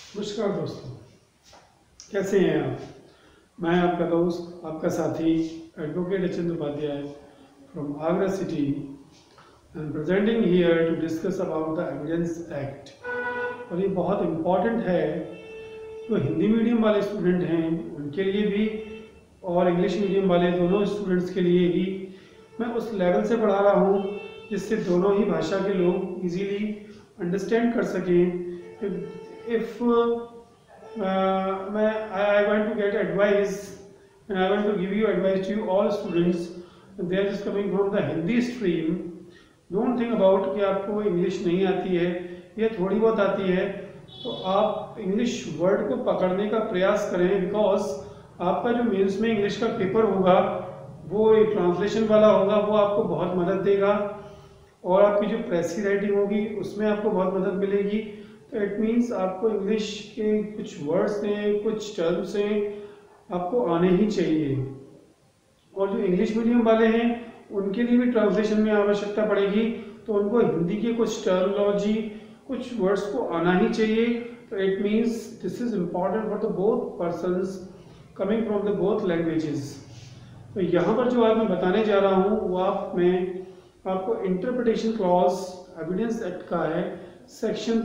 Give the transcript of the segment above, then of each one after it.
नमस्कार दोस्तों, कैसे हैं आप। मैं आपका दोस्त, आपका साथी advocate Achint Upadhyay from Agra city and presenting here to discuss about the evidence act. और ये बहुत इम्पॉर्टेंट है, जो हिंदी मीडियम वाले स्टूडेंट हैं उनके लिए भी और इंग्लिश मीडियम वाले दोनों स्टूडेंट्स के लिए भी मैं उस लेवल से पढ़ा रहा हूँ जिससे दोनों ही भाषा के लोग इजीली अंडरस्टैंड कर सकें। If I want to get advice and I want to give you advice to you all students, they are just coming from the Hindi stream. Don't think about कि आपको इंग्लिश नहीं आती है या थोड़ी बहुत आती है, तो आप इंग्लिश वर्ड को पकड़ने का प्रयास करें, बिकॉज आपका जो मेंस में इंग्लिश का पेपर होगा वो ट्रांसलेशन वाला होगा, वो आपको बहुत मदद देगा और आपकी जो प्रेसी राइटिंग होगी उसमें आपको बहुत मदद मिलेगी। तो इट मीन्स आपको इंग्लिश के कुछ वर्ड्स हैं, कुछ टर्म्स हैं, आपको आने ही चाहिए। और जो इंग्लिश मीडियम वाले हैं उनके लिए भी ट्रांसलेशन में आवश्यकता पड़ेगी, तो उनको हिंदी के कुछ टर्मिनोलॉजी, कुछ वर्ड्स को आना ही चाहिए। तो it means this is important for the both persons coming from the both languages. तो यहाँ पर जो आज मैं बताने जा रहा हूँ वो मैं आपको इंटरप्रिटेशन क्लॉज एविडेंस एक्ट का है, सेक्शन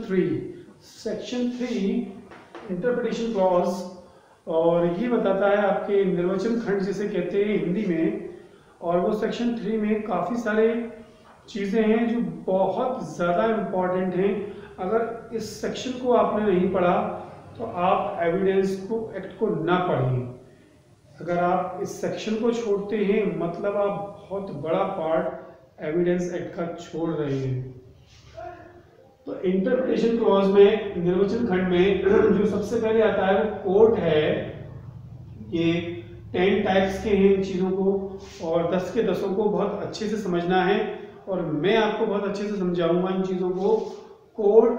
3 इंटरप्रिटेशन क्लॉज, और ये बताता है आपके निर्वचन खंड जिसे कहते हैं हिंदी में। और वो सेक्शन 3 में काफ़ी सारे चीज़ें हैं जो बहुत ज़्यादा इम्पॉर्टेंट हैं। अगर इस सेक्शन को आपने नहीं पढ़ा तो आप एविडेंस को एक्ट को ना पढ़ें। अगर आप इस सेक्शन को छोड़ते हैं मतलब आप बहुत बड़ा पार्ट एविडेंस एक्ट का छोड़ रहे हैं। तो इंटरप्रिटेशन क्लॉज में निर्वचन खंड में जो सबसे पहले आता है वो कोर्ट है। ये 10 टाइप्स के हैं इन चीज़ों को, और 10 के 10 को बहुत अच्छे से समझना है और मैं आपको बहुत अच्छे से समझाऊंगा इन चीज़ों को। कोर्ट,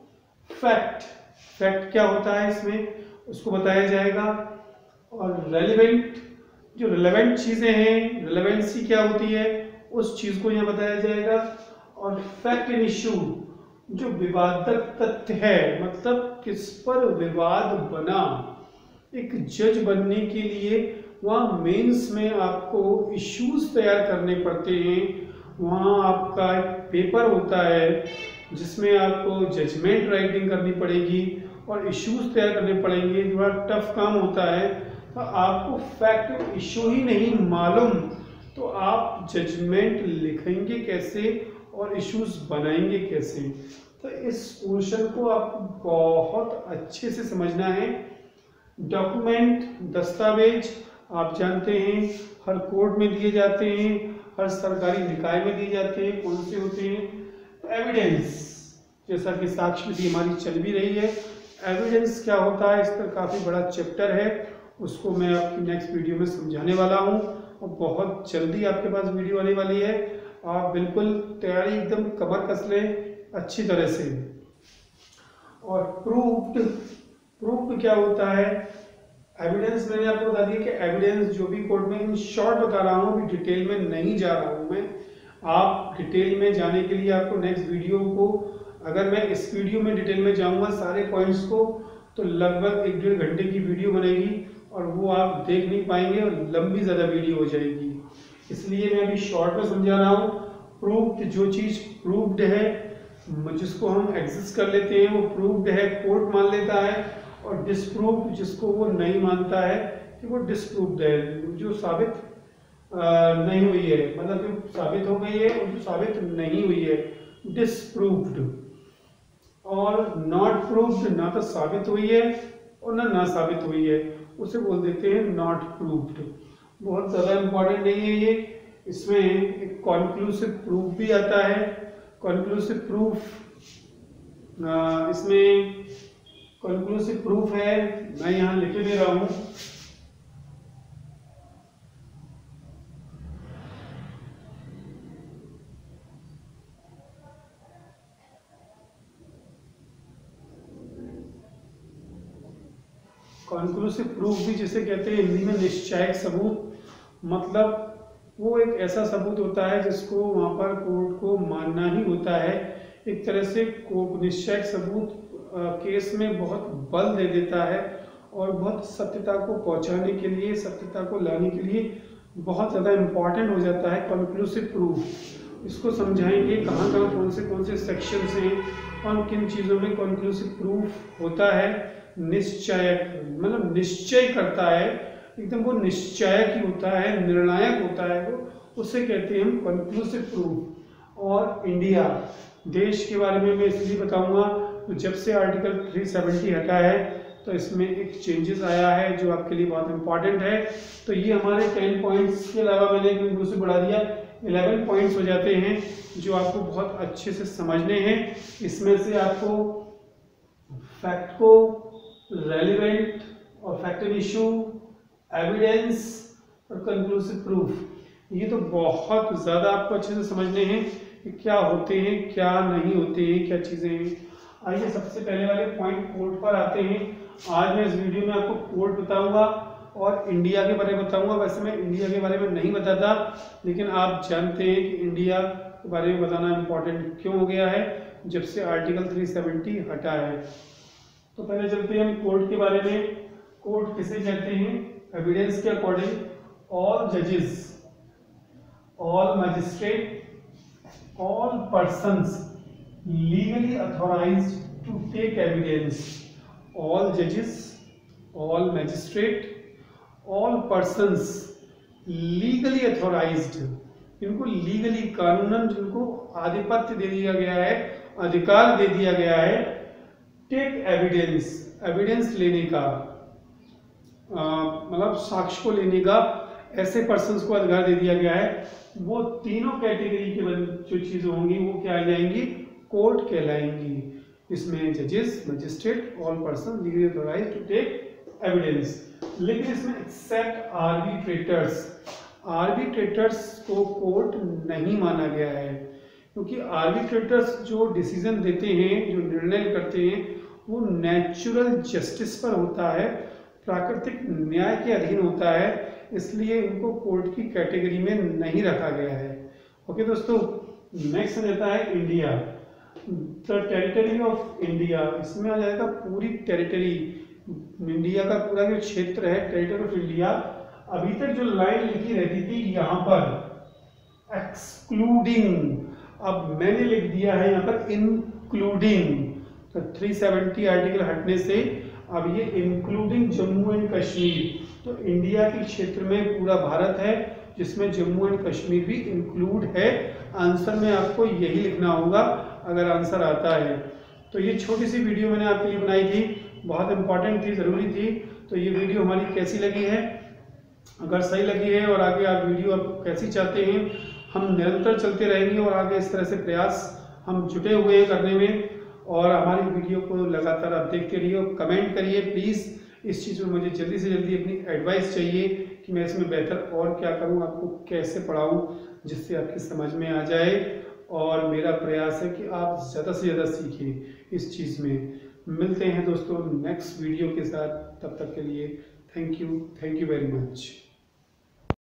फैक्ट क्या होता है इसमें उसको बताया जाएगा, और रेलिवेंट, जो रिलेवेंट चीज़ें हैं, रिलेवेंसी क्या होती है उस चीज़ को यहाँ बताया जाएगा। और फैक्ट इन इशू, जो विवादक तथ्य है, मतलब किस पर विवाद बना। एक जज बनने के लिए वहाँ मेंस में आपको इश्यूज तैयार करने पड़ते हैं, वहाँ आपका एक पेपर होता है जिसमें आपको जजमेंट राइटिंग करनी पड़ेगी और इश्यूज तैयार करने पड़ेंगे, बड़ा टफ काम होता है। तो आपको फैक्ट इशू ही नहीं मालूम तो आप जजमेंट लिखेंगे कैसे और इश्यूज बनाएंगे कैसे। तो इस पोर्शन को आपको बहुत अच्छे से समझना है। डॉक्यूमेंट, दस्तावेज, आप जानते हैं हर कोर्ट में दिए जाते हैं, हर सरकारी निकाय में दिए जाते हैं। कौन से होते हैं? तो एविडेंस, जैसा कि साक्ष्य विधि हमारी चल भी रही है, एविडेंस क्या होता है इस पर काफ़ी बड़ा चैप्टर है, उसको मैं आपकी नेक्स्ट वीडियो में समझाने वाला हूँ और बहुत जल्दी आपके पास वीडियो आने वाली है। आप बिल्कुल तैयारी एकदम कमर कस लें अच्छी तरह से। और प्रूफ्ड क्या होता है? एविडेंस मैंने आपको बता दिया कि एविडेंस जो भी कोर्ट में, इन शॉर्ट बता रहा हूँ, अभी डिटेल में नहीं जा रहा हूँ मैं। आप डिटेल में जाने के लिए आपको नेक्स्ट वीडियो को, अगर मैं इस वीडियो में डिटेल में जाऊँगा सारे पॉइंट्स को, तो लगभग 1-1.5 घंटे की वीडियो बनेगी और वो आप देख नहीं पाएंगे और लंबी ज़्यादा वीडियो हो जाएगी। इसलिए मैं अभी शॉर्ट में समझा रहा हूँ। प्रूफ्ड, जो चीज़ प्रूफ्ड है, जिसको हम एग्जिस्ट कर लेते हैं वो प्रूफ्ड है, कोर्ट मान लेता है। और डिसप्रूव्ड, जिसको वो नहीं मानता है कि वो डिसप्रूव्ड है, जो साबित नहीं हुई है, मतलब जो साबित हो गई है और जो साबित नहीं हुई है, डिसप्रूव्ड। और नॉट प्रूव्ड, ना तो साबित हुई है और ना साबित हुई है, उसे बोल देते हैं नॉट प्रूव्ड। बहुत ज़्यादा इम्पोर्टेंट नहीं है ये। इसमें एक कॉन्क्लूसिव प्रूफ भी आता है। कॉन्क्लूसिव प्रूफ, इसमें कॉन्क्लूसिव प्रूफ है, मैं यहाँ लिख दे रहा हूँ। कॉन्क्लूसिव प्रूफ भी जिसे कहते हैं हिंदी में निश्चायक सबूत, मतलब वो एक ऐसा सबूत होता है जिसको वहाँ पर कोर्ट को मानना ही होता है। एक तरह से निश्चायक सबूत केस में बहुत बल दे देता है और बहुत सत्यता को पहुंचाने के लिए, सत्यता को लाने के लिए बहुत ज़्यादा इम्पॉर्टेंट हो जाता है कंक्लूसिव प्रूफ। इसको समझाएंगे कहाँ कहाँ कौन से सेक्शंस हैं और किन चीज़ों में कंक्लूसिव प्रूफ होता है। निश्चयक मतलब निश्चय करता है, एकदम वो निश्चयक ही होता है, निर्णायक होता है वो, उसे कहते हैं हम कंक्लूसिव प्रूफ। और इंडिया देश के बारे में मैं इसलिए बताऊंगा तो जब से आर्टिकल 370 हटा है तो इसमें एक चेंजेस आया है जो आपके लिए बहुत इंपॉर्टेंट है। तो ये हमारे 10 पॉइंट्स के अलावा मैंने कंक्लूसिव बढ़ा दिया, 11 पॉइंट्स हो जाते हैं जो आपको बहुत अच्छे से समझने हैं। इसमें से आपको फैक्ट को, रेलिवेंट और फैक्ट एंड इशू, एविडेंस और कंक्लूसिव प्रूफ, ये तो बहुत ज़्यादा आपको अच्छे से समझने हैं कि क्या होते हैं, क्या नहीं होते हैं, क्या चीज़ें हैं। आइए सबसे पहले वाले पॉइंट कोड पर आते हैं। आज मैं इस वीडियो में आपको कोड बताऊंगा और इंडिया के बारे में बताऊंगा। वैसे मैं इंडिया के बारे में नहीं बताता, लेकिन आप जानते हैं कि इंडिया के बारे में बताना इम्पोर्टेंट क्यों हो गया है जब से आर्टिकल 370 हटा है। तो पहले चलते हैं हम कोड के बारे में। कोड किसे कहते हैं? एविडेंस के अकॉर्डिंग ऑल जजेस, all magistrate, all persons legally authorized to take evidence, all judges, all magistrate, all persons legally authorized, इनको लीगली कानूनन जिनको आधिपत्य दे दिया गया है, अधिकार दे दिया गया है टेक एविडेंस, एविडेंस लेने का, मतलब साक्ष्य को लेने का, ऐसे पर्सन्स को अधिकार दे दिया गया है। वो तीनों कैटेगरी के जो चीजें होंगी वो क्या आ जाएंगी? कोर्ट कहलाएंगी। इसमें जजेस, magistrate, all person legally authorized to take evidence. लेकिन इसमें एक्सेप्ट आर्बिट्रेटर्स, आर्बिट्रेटर्स को कोर्ट नहीं माना गया है, क्योंकि आर्बिट्रेटर्स जो डिसीजन देते हैं, जो निर्णय करते हैं, वो नेचुरल जस्टिस पर होता है, प्राकृतिक न्याय के अधीन होता है, इसलिए इनको कोर्ट की कैटेगरी में नहीं रखा गया है। ओके दोस्तों, नेक्स्ट आ जाता है India. The territory of India, इसमें आ जाएगा पूरी टेरिटरी, इंडिया का पूरा जो क्षेत्र है, टेरिटरी ऑफ इंडिया। अभी तक जो लाइन लिखी रहती थी यहाँ पर एक्सक्लूडिंग, अब मैंने लिख दिया है यहाँ पर इंक्लूडिंग। तो 370 आर्टिकल हटने से अब ये इंक्लूडिंग जम्मू एंड कश्मीर, तो इंडिया के क्षेत्र में पूरा भारत है जिसमें जम्मू एंड कश्मीर भी इंक्लूड है। आंसर में आपको यही लिखना होगा अगर आंसर आता है। तो ये छोटी सी वीडियो मैंने आपके लिए बनाई थी, बहुत इंपॉर्टेंट थी, ज़रूरी थी। तो ये वीडियो हमारी कैसी लगी है? अगर सही लगी है और आगे आप वीडियो आप कैसी चाहते हैं, हम निरंतर चलते रहेंगे और आगे इस तरह से प्रयास हम जुटे हुए हैं करने में। और हमारी वीडियो को लगातार आप देखते रहिए, कमेंट करिए प्लीज़। इस चीज़ में मुझे जल्दी से जल्दी अपनी एडवाइस चाहिए कि मैं इसमें बेहतर और क्या करूं, आपको कैसे पढ़ाऊं जिससे आपकी समझ में आ जाए। और मेरा प्रयास है कि आप ज़्यादा से ज़्यादा सीखें इस चीज़ में। मिलते हैं दोस्तों नेक्स्ट वीडियो के साथ, तब तक के लिए थैंक यू वेरी मच।